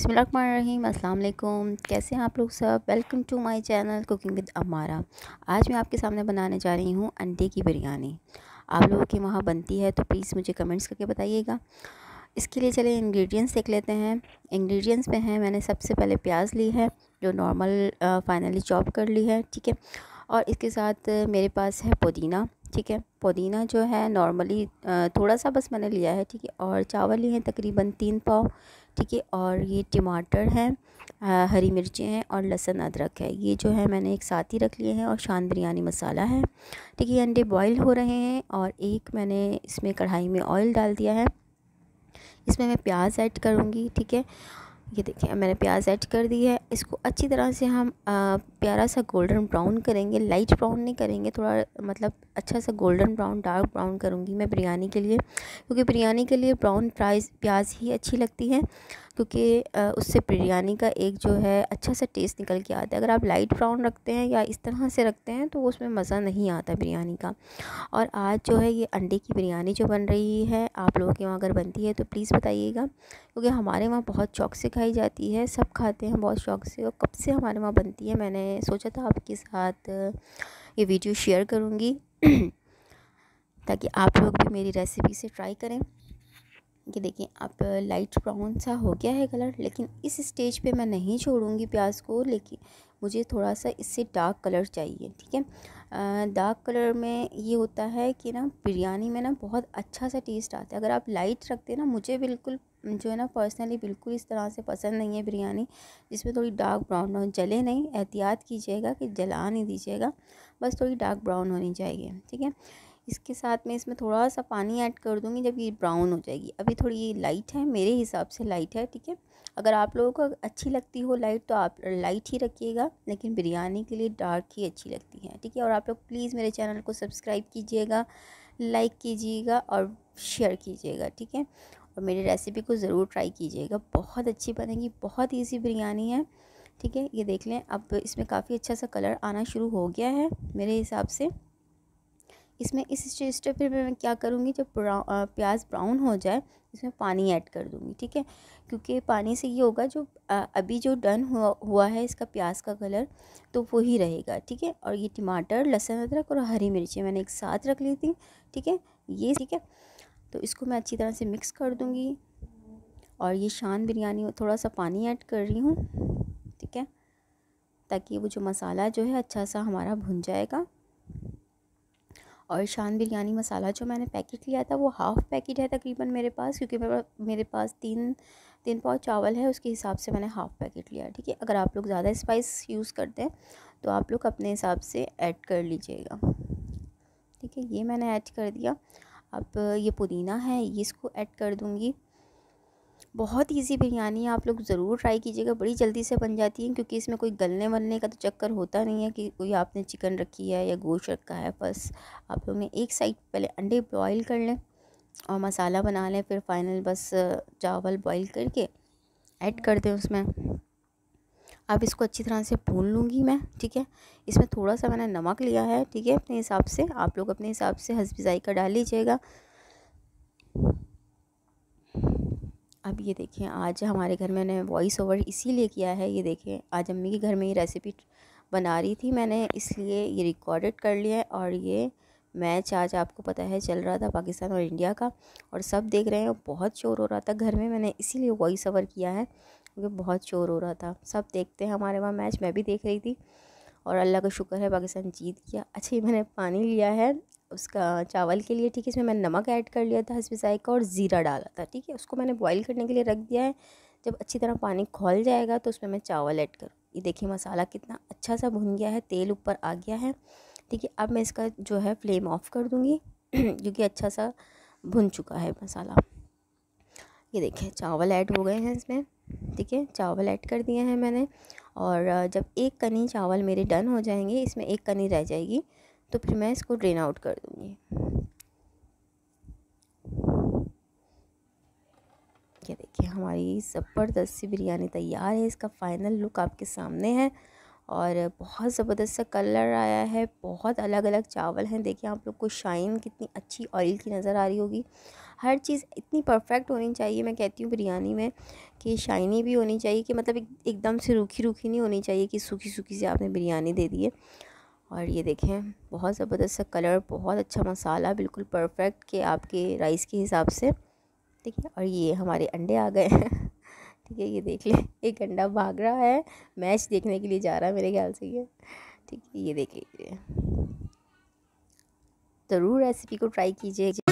बिस्मिल्लाहिर्रहमानिर्रहीम। अस्सलाम वालेकुम। कैसे हैं आप लोग सब। Welcome to my channel cooking with Amara. आज मैं आपके सामने बनाने जा रही हूँ अंडे की बिरयानी। आप लोगों के वहाँ बनती है तो प्लीज़ मुझे कमेंट्स करके बताइएगा। इसके लिए चलिए इंग्रेडिएंट्स देख लेते हैं। इंग्रेडिएंट्स में है, मैंने सबसे पहले प्याज ली है जो नॉर्मल फाइनली चॉप कर ली है, ठीक है। और इसके साथ मेरे पास है पुदीना, ठीक है। पुदीना जो है नॉर्मली थोड़ा सा बस मैंने लिया है, ठीक है। और चावल लिए हैं तकरीबन 3 पाव, ठीक है। और ये टमाटर हैं, हरी मिर्चें हैं और लहसुन अदरक है। ये जो है मैंने एक साथ ही रख लिए हैं। और शान बिरयानी मसाला है, ठीक है। ये अंडे बॉईल हो रहे हैं और एक मैंने इसमें कढ़ाई में ऑयल डाल दिया है। इसमें मैं प्याज ऐड करूँगी, ठीक है। ये देखिए मैंने प्याज ऐड कर दी है। इसको अच्छी तरह से हम प्यारा सा गोल्डन ब्राउन करेंगे। लाइट ब्राउन नहीं करेंगे, थोड़ा मतलब अच्छा सा गोल्डन ब्राउन, डार्क ब्राउन करूँगी मैं बिरयानी के लिए, क्योंकि बिरयानी के लिए ब्राउन प्याज ही अच्छी लगती है, क्योंकि उससे बिरयानी का एक जो है अच्छा सा टेस्ट निकल के आता है। अगर आप लाइट ब्राउन रखते हैं या इस तरह से रखते हैं तो उसमें मज़ा नहीं आता बिरयानी का। और आज जो है ये अंडे की बिरयानी जो बन रही है, आप लोगों के वहाँ अगर बनती है तो प्लीज़ बताइएगा, क्योंकि हमारे वहाँ बहुत शौक़ से खाई जाती है, सब खाते हैं बहुत शौक़ से। और कब से हमारे वहाँ बनती है, मैंने सोचा था आपके साथ ये वीडियो शेयर करूँगी ताकि आप लोग भी मेरी रेसिपी से ट्राई करें। ये देखिए आप लाइट ब्राउन सा हो गया है कलर, लेकिन इस स्टेज पे मैं नहीं छोड़ूंगी प्याज को, लेकिन मुझे थोड़ा सा इससे डार्क कलर चाहिए, ठीक है। डार्क कलर में ये होता है कि ना बिरयानी में ना बहुत अच्छा सा टेस्ट आता है। अगर आप लाइट रखते हैं ना, मुझे बिल्कुल जो है ना पर्सनली बिल्कुल इस तरह से पसंद नहीं है बिरयानी जिसमें थोड़ी डार्क ब्राउन हो। जले नहीं, एहतियात कीजिएगा कि जला नहीं दीजिएगा, बस थोड़ी डार्क ब्राउन होनी चाहिए, ठीक है। इसके साथ में इसमें थोड़ा सा पानी ऐड कर दूँगी जब ये ब्राउन हो जाएगी। अभी थोड़ी ये लाइट है, मेरे हिसाब से लाइट है, ठीक है। अगर आप लोगों को अच्छी लगती हो लाइट तो आप लाइट ही रखिएगा, लेकिन बिरयानी के लिए डार्क ही अच्छी लगती है, ठीक है। और आप लोग प्लीज़ मेरे चैनल को सब्सक्राइब कीजिएगा, लाइक कीजिएगा और शेयर कीजिएगा, ठीक है। और मेरी रेसिपी को ज़रूर ट्राई कीजिएगा, बहुत अच्छी बनेगी, बहुत ईजी बिरयानी है, ठीक है। ये देख लें, अब इसमें काफ़ी अच्छा सा कलर आना शुरू हो गया है मेरे हिसाब से। इसमें इस स्टेज पे फिर मैं क्या करूँगी, जब प्याज ब्राउन हो जाए इसमें पानी ऐड कर दूँगी, ठीक है। क्योंकि पानी से ये होगा जो अभी जो डन हुआ है इसका प्याज का कलर, तो वो ही रहेगा, ठीक है। और ये टमाटर, लहसुन अदरक और हरी मिर्ची मैंने एक साथ रख ली थी, ठीक है। ये ठीक है, तो इसको मैं अच्छी तरह से मिक्स कर दूँगी। और ये शान बिरयानी थोड़ा सा पानी ऐड कर रही हूँ, ठीक है, ताकि वो जो मसाला जो है अच्छा सा हमारा भुन जाएगा। और शान बिरयानी मसाला जो मैंने पैकेट लिया था वो हाफ़ पैकेट है तकरीबन मेरे पास, क्योंकि मेरे पास तीन पाव चावल है, उसके हिसाब से मैंने हाफ़ पैकेट लिया, ठीक है। अगर आप लोग ज़्यादा स्पाइस यूज़ करते हैं तो आप लोग अपने हिसाब से ऐड कर लीजिएगा, ठीक है। ये मैंने ऐड कर दिया। अब ये पुदीना है, ये इसको ऐड कर दूँगी। बहुत इजी बिरयानी है, आप लोग ज़रूर ट्राई कीजिएगा, बड़ी जल्दी से बन जाती है, क्योंकि इसमें कोई गलने वलने का तो चक्कर होता नहीं है कि कोई आपने चिकन रखी है या गोश्त रखा है। बस आप लोग ने एक साइड पहले अंडे बॉईल कर लें और मसाला बना लें, फिर फाइनल बस चावल बॉईल करके ऐड कर दें उसमें। अब इसको अच्छी तरह से भून लूँगी मैं, ठीक है। इसमें थोड़ा सा मैंने नमक लिया है, ठीक है, अपने हिसाब से। आप लोग अपने हिसाब से हस्बी ज़ायक़ा डाल लीजिएगा। अब ये देखिए आज हमारे घर में मैंने वॉइस ओवर इसीलिए किया है, ये देखिए आज अम्मी के घर में ये रेसिपी बना रही थी मैंने, इसलिए ये रिकॉर्डेड कर लिया है। और ये मैच आज आपको पता है चल रहा था पाकिस्तान और इंडिया का, और सब देख रहे हैं। बहुत शोर हो रहा था घर में, मैंने इसीलिए वॉइस ओवर किया है, क्योंकि बहुत शोर हो रहा था। सब देखते हैं हमारे वहाँ मैच, मैं भी देख रही थी और अल्लाह का शुक्र है पाकिस्तान जीत गया। अच्छा ये मैंने पानी लिया है उसका चावल के लिए, ठीक है। इसमें मैंने नमक ऐड कर लिया था हस्बी ज़ायक़ा और ज़ीरा डाला था, ठीक है। उसको मैंने बॉईल करने के लिए रख दिया है। जब अच्छी तरह पानी खौल जाएगा तो उसमें मैं चावल ऐड करूँ। ये देखिए मसाला कितना अच्छा सा भुन गया है, तेल ऊपर आ गया है, ठीक है। अब मैं इसका जो है फ्लेम ऑफ कर दूँगी क्योंकि अच्छा सा भुन चुका है मसाला। ये देखिए चावल ऐड हो गए हैं इसमें, ठीक है, चावल ऐड कर दिए हैं मैंने। और जब एक कनी चावल मेरे डन हो जाएंगे, इसमें एक कनी रह जाएगी, तो फिर मैं इसको ड्रेन आउट कर दूँगी। ये देखिए हमारी ज़बरदस्त सी बिरयानी तैयार है। इसका फ़ाइनल लुक आपके सामने है और बहुत ज़बरदस्त सा कलर आया है। बहुत अलग अलग चावल हैं, देखिए आप लोग को शाइन कितनी अच्छी ऑयल की नज़र आ रही होगी। हर चीज़ इतनी परफेक्ट होनी चाहिए, मैं कहती हूँ बिरयानी में, कि शाइनी भी होनी चाहिए, कि मतलब एकदम से रूखी रूखी नहीं होनी चाहिए कि सूखी सूखी से आपने बिरयानी दे दी है। और ये देखें बहुत ज़बरदस्त सा कलर, बहुत अच्छा मसाला, बिल्कुल परफेक्ट कि आपके राइस के हिसाब से। ठीक है, और ये हमारे अंडे आ गए हैं। ठीक है, ये देख लें, एक अंडा भाग रहा है, मैच देखने के लिए जा रहा है मेरे ख्याल से ये। ठीक है, ये देख लीजिए, ज़रूर रेसिपी को ट्राई कीजिए।